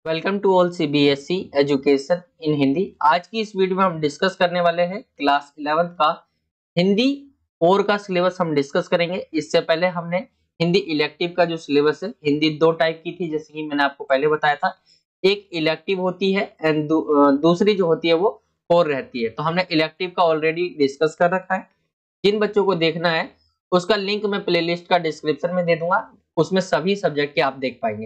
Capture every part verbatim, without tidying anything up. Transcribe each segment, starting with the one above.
Welcome to all CBSE education in Hindi. आज की इस वीडियो में हम डिस्कस करने वाले हैं क्लास इलेवेंथ का हिंदी कोर का सिलेबस हम डिस्कस करेंगे। इससे पहले हमने हिंदी इलेक्टिव का जो सिलेबस है, हिंदी दो टाइप की थी जैसे कि मैंने आपको पहले बताया था। एक इलेक्टिव होती है एंड दू, दूसरी जो होती है वो कोर रहती है। तो हमने इलेक्टिव का ऑलरेडी डिस्कस कर रखा है। जिन बच्चों को देखना है उसका लिंक मैं प्लेलिस्ट का डिस्क्रिप्शन में दे दूंगा, उसमें सभी सब्जेक्ट के आप देख पाएंगे।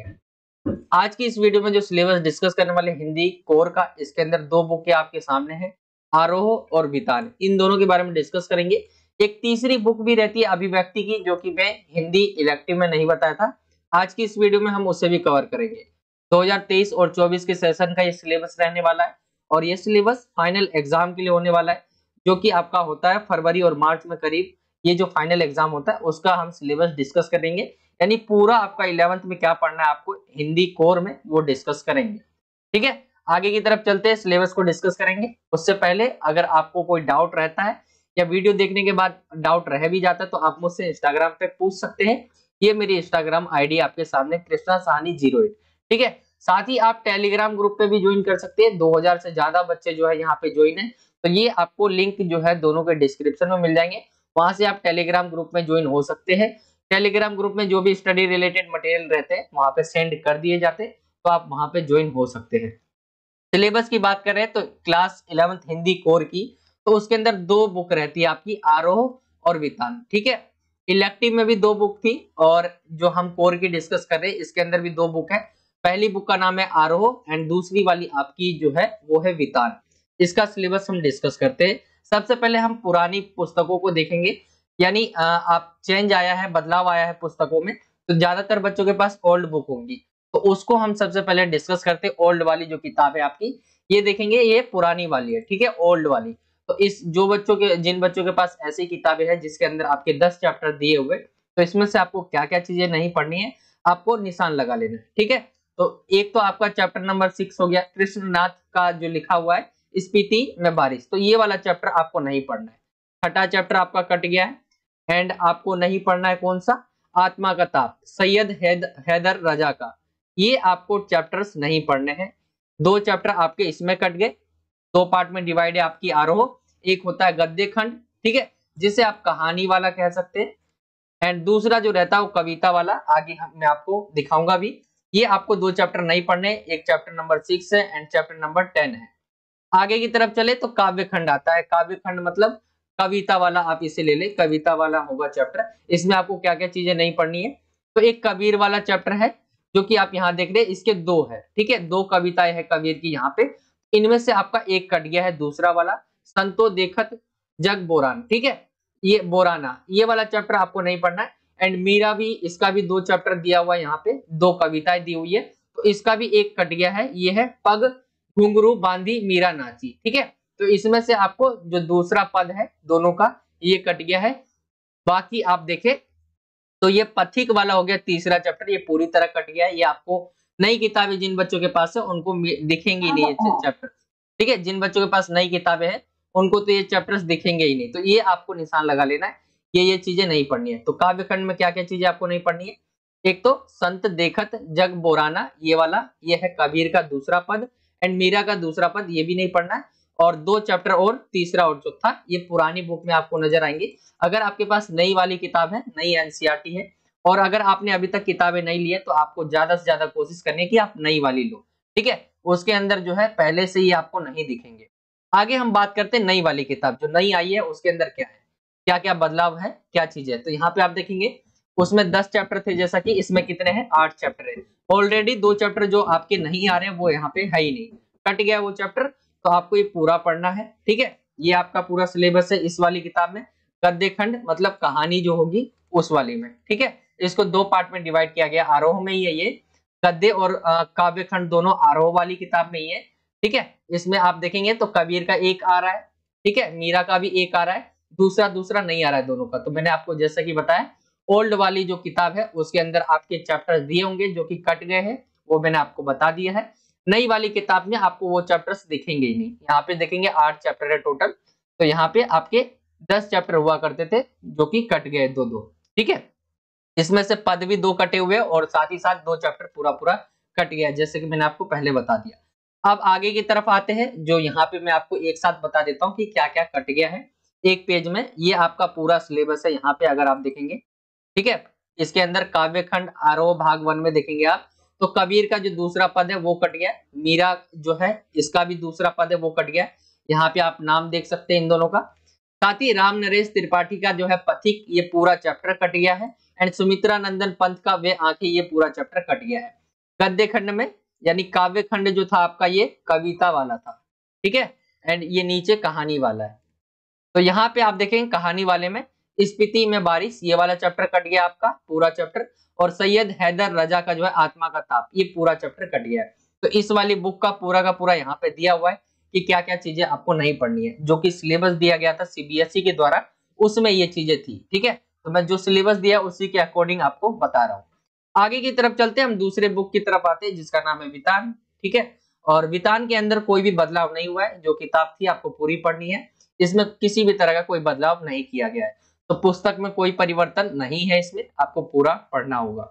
आज की इस वीडियो में जो सिलेबस डिस्कस करने वाले हिंदी कोर का, इसके अंदर दो बुक आपके सामने हैं, आरोह और वितान। इन दोनों के बारे में डिस्कस करेंगे। एक तीसरी बुक भी रहती है अभिव्यक्ति की, जो कि मैं हिंदी इलेक्टिव में नहीं बताया था। आज की इस वीडियो में हम उससे भी कवर करेंगे। दो हज़ार तेईस और चौबीस के सेशन का ये सिलेबस रहने वाला है और ये सिलेबस फाइनल एग्जाम के लिए होने वाला है, जो कि आपका होता है फरवरी और मार्च में करीब। ये जो फाइनल एग्जाम होता है उसका हम सिलेबस डिस्कस करेंगे, यानी पूरा आपका इलेवेंथ में क्या पढ़ना है आपको हिंदी कोर में वो डिस्कस करेंगे। ठीक है, आगे की तरफ चलते हैं, सिलेबस को डिस्कस करेंगे। उससे पहले अगर आपको कोई डाउट रहता है या वीडियो देखने के बाद डाउट रह भी जाता है तो आप मुझसे इंस्टाग्राम पे पूछ सकते हैं। ये मेरी इंस्टाग्राम आईडी आपके सामने कृष्णा साहनी जीरो एट। ठीक है, साथ ही आप टेलीग्राम ग्रुप पे भी ज्वाइन कर सकते हैं। दो हज़ार से ज्यादा बच्चे जो है यहाँ पे ज्वाइन है, तो ये आपको लिंक जो है दोनों के डिस्क्रिप्शन में मिल जाएंगे। वहां से आप टेलीग्राम ग्रुप में ज्वाइन हो सकते हैं। टेलीग्राम ग्रुप में जो भी स्टडी रिलेटेड मटेरियल रहते हैं वहां पे सेंड कर दिए जाते हैं, तो आप वहां पे ज्वाइन हो सकते हैं। सिलेबस की बात कर रहे हैं तो क्लास इलेवेंथ हिंदी कोर की, तो उसके अंदर दो बुक रहती है आपकी, आरोह और वितान। ठीक है, इलेक्टिव में भी दो बुक थी और जो हम कोर की डिस्कस कर रहे हैं इसके अंदर भी दो बुक है। पहली बुक का नाम है आरोह एंड दूसरी वाली आपकी जो है वो है वितान। इसका सिलेबस हम डिस्कस करते हैं। सबसे पहले हम पुरानी पुस्तकों को देखेंगे, यानी आप चेंज आया है, बदलाव आया है पुस्तकों में, तो ज्यादातर बच्चों के पास ओल्ड बुक होंगी, तो उसको हम सबसे पहले डिस्कस करते हैं। ओल्ड वाली जो किताब है आपकी, ये देखेंगे, ये पुरानी वाली है। ठीक है, ओल्ड वाली। तो इस जो बच्चों के जिन बच्चों के पास ऐसी किताबें हैं जिसके अंदर आपके दस चैप्टर दिए हुए, तो इसमें से आपको क्या क्या चीजें नहीं पढ़नी है आपको निशान लगा लेना है। ठीक है, तो एक तो आपका चैप्टर नंबर सिक्स हो गया, कृष्णनाथ का जो लिखा हुआ है स्पीति में बारिश, तो ये वाला चैप्टर आपको नहीं पढ़ना है। छठा चैप्टर आपका कट गया है। एंड आपको नहीं पढ़ना है कौन सा, आत्मा का ताप, सैयद हैद, हैदर रजा का, ये आपको चैप्टर्स नहीं पढ़ने हैं। दो चैप्टर आपके इसमें कट गए, दो पार्ट में डिवाइड है आपकी आरोह। एक होता है गद्य खंड, ठीक है, जिसे आप कहानी वाला कह सकते हैं, एंड दूसरा जो रहता है वो कविता वाला। आगे हम मैं आपको दिखाऊंगा भी। ये आपको दो चैप्टर नहीं पढ़ने, एक चैप्टर नंबर सिक्स है एंड चैप्टर नंबर टेन है। आगे की तरफ चले तो काव्य खंड आता है। काव्य खंड मतलब कविता वाला, आप इसे ले ले, कविता वाला होगा चैप्टर। इसमें आपको क्या क्या चीजें नहीं पढ़नी है, तो एक कबीर वाला चैप्टर है जो कि आप यहाँ देख रहे हैं, इसके दो है। ठीक है, दो कविताएं हैं कबीर की यहाँ पे, इनमें से आपका एक कट गया है, दूसरा वाला संतो देखत जग बोरान। ठीक है, ये बोराना, ये वाला चैप्टर आपको नहीं पढ़ना है। एंड मीरा भी, इसका भी दो चैप्टर दिया हुआ है यहाँ पे, दो कविताएं दी हुई है, तो इसका भी एक कट गया है। ये है पग घुंघरू बांधी मीरा नाची। ठीक है, तो इसमें से आपको जो दूसरा पद है दोनों का, ये कट गया है। बाकी आप देखें तो ये पथिक वाला हो गया तीसरा चैप्टर, ये पूरी तरह कट गया है। ये आपको नई किताबें जिन बच्चों के पास है उनको दिखेंगी नहीं ये चैप्टर। ठीक है, जिन बच्चों के पास नई किताबें हैं उनको तो ये चैप्टर्स दिखेंगे ही नहीं, तो ये आपको निशान लगा लेना है, ये ये चीजें नहीं पढ़नी है। तो काव्य खंड में क्या क्या चीजें आपको नहीं पढ़नी है, एक तो संत देखत जग बोराना, ये वाला, ये है कबीर का दूसरा पद, एंड मीरा का दूसरा पद, ये भी नहीं पढ़ना है। और दो चैप्टर और तीसरा और चौथा, ये पुरानी बुक में आपको नजर आएंगे। अगर आपके पास नई वाली किताब है, नई एनसीईआरटी है, और अगर आपने अभी तक किताबें नहीं ली है, तो आपको ज्यादा से ज्यादा कोशिश करनी है कि आप नई वाली लो। ठीक है, उसके अंदर जो है पहले से ही आपको नहीं दिखेंगे। आगे हम बात करते हैं नई वाली किताब जो नई आई है, उसके अंदर क्या है, क्या क्या बदलाव है, क्या चीज है। तो यहाँ पे आप देखेंगे उसमें दस चैप्टर थे, जैसा कि इसमें कितने हैं, आठ चैप्टर है। ऑलरेडी दो चैप्टर जो आपके नहीं आ रहे हैं वो यहाँ पे है ही नहीं, कट गया वो चैप्टर, तो आपको ये पूरा पढ़ना है। ठीक है, ये आपका पूरा सिलेबस है इस वाली किताब में। गद्य खंड मतलब कहानी जो होगी उस वाली में। ठीक है, इसको दो पार्ट में डिवाइड किया गया, आरोह में ही है ये, गद्य और काव्य खंड दोनों आरोह वाली किताब में ही है। ठीक है, इसमें आप देखेंगे तो कबीर का एक आ रहा है, ठीक है, मीरा का भी एक आ रहा है, दूसरा दूसरा नहीं आ रहा है दोनों का। तो मैंने आपको जैसा कि बताया, ओल्ड वाली जो किताब है उसके अंदर आपके चैप्टर्स दिए होंगे जो कि कट गए हैं, वो मैंने आपको बता दिया है। नई वाली किताब में आपको वो चैप्टर्स दिखेंगे ही नहीं। यहाँ पे देखेंगे आठ चैप्टर है टोटल, तो यहाँ पे आपके दस चैप्टर हुआ करते थे जो कि कट गए दो दो। ठीक है, इसमें से पद भी दो कटे हुए और साथ ही साथ दो चैप्टर पूरा पूरा कट गया, जैसे कि मैंने आपको पहले बता दिया। अब आगे की तरफ आते हैं, जो यहाँ पे मैं आपको एक साथ बता देता हूँ कि क्या क्या कट गया है एक पेज में। ये आपका पूरा सिलेबस है यहाँ पे, अगर आप देखेंगे, ठीक है। इसके अंदर काव्य खंड आरोह भाग वन में देखेंगे आप, तो कबीर का जो दूसरा पद है वो कट गया, मीरा जो है इसका भी दूसरा पद है वो कट गया। यहाँ पे आप नाम देख सकते हैं इन दोनों का। साथ ही राम नरेश त्रिपाठी का जो है पथिक, ये पूरा चैप्टर कट गया है। एंड सुमित्रा नंदन पंत का वे आंखें, ये पूरा चैप्टर कट गया है। गद्य खंड में यानी काव्य खंड जो था आपका, ये कविता वाला था, ठीक है। एंड ये नीचे कहानी वाला है। तो यहाँ पे आप देखेंगे कहानी वाले में स्पीति में बारिश, ये वाला चैप्टर कट गया आपका पूरा चैप्टर। और सैयद हैदर रजा का जो है आत्मा का ताप, ये पूरा चैप्टर कट गया है। तो इस वाली बुक का पूरा का पूरा यहाँ पे दिया हुआ है कि क्या क्या चीजें आपको नहीं पढ़नी है। जो कि सिलेबस दिया गया था सीबीएसई के द्वारा, उसमें ये चीजें थी, ठीक है। तो मैं जो सिलेबस दिया उसी के अकॉर्डिंग आपको बता रहा हूँ। आगे की तरफ चलते हैं, हम दूसरे बुक की तरफ आते हैं जिसका नाम है वितान, ठीक है। और वितान के अंदर कोई भी बदलाव नहीं हुआ है, जो किताब थी आपको पूरी पढ़नी है, इसमें किसी भी तरह का कोई बदलाव नहीं किया गया है। तो पुस्तक में कोई परिवर्तन नहीं है, इसमें आपको पूरा पढ़ना होगा।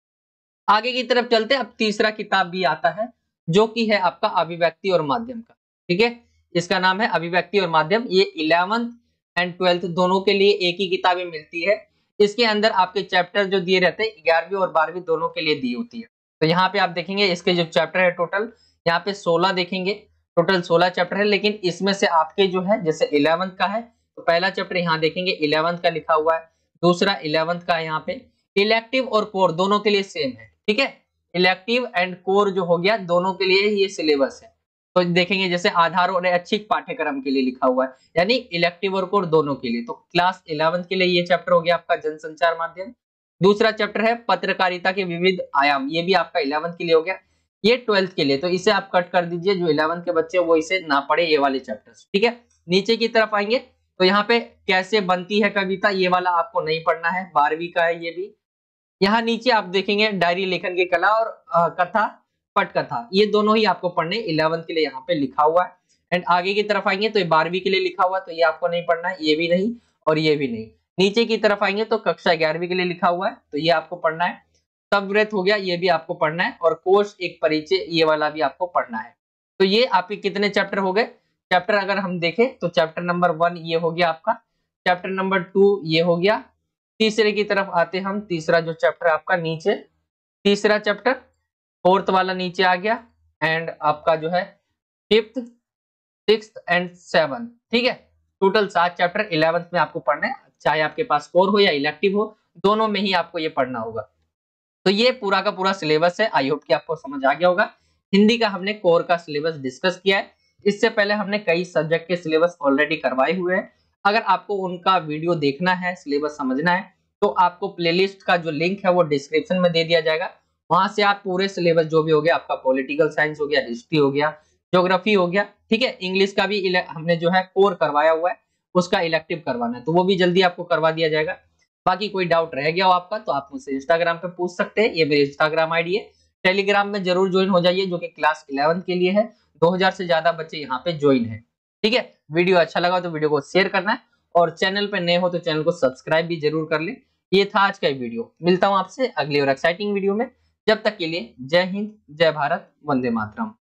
आगे की तरफ चलते हैं, अब तीसरा किताब भी आता है जो कि है आपका अभिव्यक्ति और माध्यम का, ठीक है। इसका नाम है अभिव्यक्ति और माध्यम। ये इलेवेंथ एंड ट्वेल्थ दोनों के लिए एक ही किताबें मिलती है। इसके अंदर आपके चैप्टर जो दिए रहते हैं ग्यारहवीं और बारहवीं दोनों के लिए दी होती है। तो यहाँ पे आप देखेंगे इसके जो चैप्टर है टोटल यहाँ पे सोलह देखेंगे, टोटल सोलह चैप्टर है। लेकिन इसमें से आपके जो है जैसे इलेवेंथ का है तो पहला चैप्टर यहाँ देखेंगे इलेवेंथ का लिखा हुआ है, दूसरा इलेवेंथ का है यहाँ पे। इलेक्टिव और कोर दोनों के लिए सेम है, ठीक है। इलेक्टिव एंड कोर जो हो गया दोनों के लिए ये सिलेबस है। तो देखेंगे जैसे आधार और ऐच्छिक पाठ्यक्रम के लिए लिखा हुआ है, यानी इलेक्टिव और कोर दोनों के लिए। तो क्लास इलेवेंथ के लिए ये चैप्टर हो गया आपका जनसंचार माध्यम। दूसरा चैप्टर है पत्रकारिता के विविध आयाम, ये भी आपका इलेवेंथ के लिए हो गया। ये ट्वेल्थ के लिए, तो इसे आप कट कर दीजिए, जो इलेवेंथ के बच्चे वो इसे ना पढ़े ये वाले चैप्टर्स, ठीक है। नीचे की तरफ आएंगे तो यहाँ पे कैसे बनती है कविता, ये वाला आपको नहीं पढ़ना है, बारहवीं का है ये भी। यहाँ नीचे आप देखेंगे डायरी लेखन की कला और आ, कथा पटकथा, ये दोनों ही आपको पढ़ने इलेवेंथ के लिए यहाँ पे लिखा हुआ है। एंड आगे की तरफ आएंगे तो ये बारहवीं के लिए लिखा हुआ है, तो ये आपको नहीं पढ़ना है, ये भी नहीं और ये भी नहीं। नीचे की तरफ आएंगे तो कक्षा ग्यारहवीं के लिए लिखा हुआ है, तो ये आपको पढ़ना है। तव्रत हो गया, ये भी आपको पढ़ना है। और कोश एक परिचय, ये वाला भी आपको पढ़ना है। तो ये आपके कितने चैप्टर हो गए। चैप्टर अगर हम देखें तो चैप्टर नंबर वन ये हो गया आपका, चैप्टर नंबर टू ये हो गया। तीसरे की तरफ आते हम, तीसरा जो चैप्टर आपका नीचे, तीसरा चैप्टर फोर्थ वाला नीचे आ गया। एंड आपका जो है फिफ्थ, सिक्स्थ एंड सेवन, ठीक है। टोटल सात चैप्टर इलेवेंथ में आपको पढ़ना है, चाहे आपके पास कोर हो या इलेक्टिव हो, दोनों में ही आपको ये पढ़ना होगा। तो ये पूरा का पूरा सिलेबस है। आई होप कि आपको समझ आ गया होगा। हिंदी का हमने कोर का सिलेबस डिस्कस किया है। इससे पहले हमने कई सब्जेक्ट के सिलेबस ऑलरेडी करवाए हुए हैं। अगर आपको उनका वीडियो देखना है, सिलेबस समझना है, तो आपको प्लेलिस्ट का जो लिंक है वो डिस्क्रिप्शन में दे दिया जाएगा। वहां से आप पूरे सिलेबस जो भी हो गया, आपका पॉलिटिकल साइंस हो गया, हिस्ट्री हो गया, ज्योग्राफी हो गया, ठीक है। इंग्लिश का भी हमने जो है कोर करवाया हुआ है, उसका इलेक्टिव करवाना है, तो वो भी जल्दी आपको करवा दिया जाएगा। बाकी कोई डाउट रह गया हो आपका तो आप मुझसे इंस्टाग्राम पे पूछ सकते हैं, ये मेरी इंस्टाग्राम आईडी है। टेलीग्राम में जरूर ज्वाइन हो जाइए, जो कि क्लास इलेवेंथ के लिए है। दो हज़ार से ज्यादा बच्चे यहाँ पे ज्वाइन है, ठीक है। वीडियो अच्छा लगा तो वीडियो को शेयर करना है, और चैनल पे नए हो तो चैनल को सब्सक्राइब भी जरूर कर ले। ये था आज का वीडियो, मिलता हूँ आपसे अगली और एक्साइटिंग वीडियो में। जब तक के लिए जय हिंद, जय भारत, वंदे मातरम।